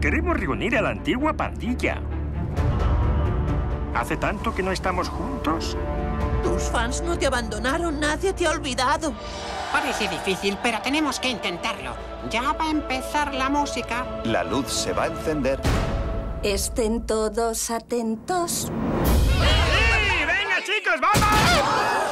Queremos reunir a la antigua pandilla. ¿Hace tanto que no estamos juntos? Tus fans no te abandonaron, nadie te ha olvidado. Parece difícil, pero tenemos que intentarlo. Ya va a empezar la música. La luz se va a encender. Estén todos atentos. ¡Sí! ¡Venga, chicos, vamos!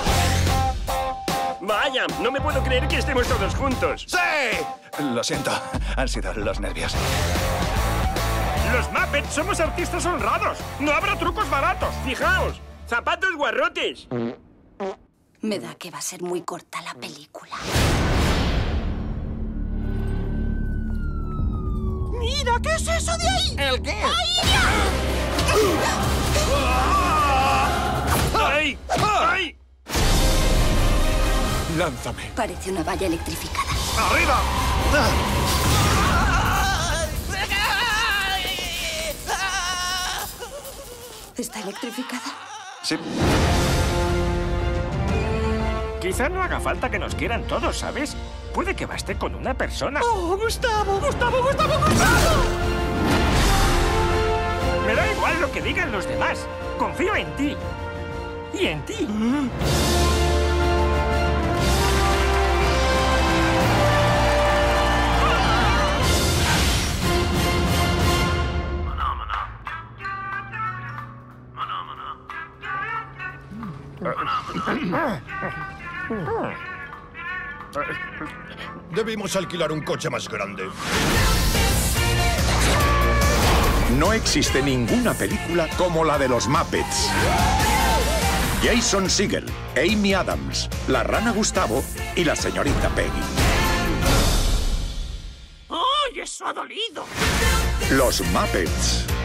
Vaya, no me puedo creer que estemos todos juntos. ¡Sí! Lo siento, han sido los nervios. Los Muppets somos artistas honrados. No habrá trucos baratos. Fijaos, zapatos guarrotes. Me da que va a ser muy corta la película. ¡Mira! ¿Qué es eso de ahí? ¿El qué? ¡Ay! ¡Ay! Lánzame. Parece una valla electrificada. ¡Arriba! ¿Está electrificada? Sí. Quizá no haga falta que nos quieran todos, ¿sabes? Puede que baste con una persona. ¡Oh, Gustavo! ¡Gustavo, Gustavo, Gustavo! Me da igual lo que digan los demás. Confío en ti. Y en ti. Debimos alquilar un coche más grande. No existe ninguna película como la de los Muppets. Jason Segel, Amy Adams, la rana Gustavo y la señorita Peggy. ¡Ay, eso ha dolido! Los Muppets.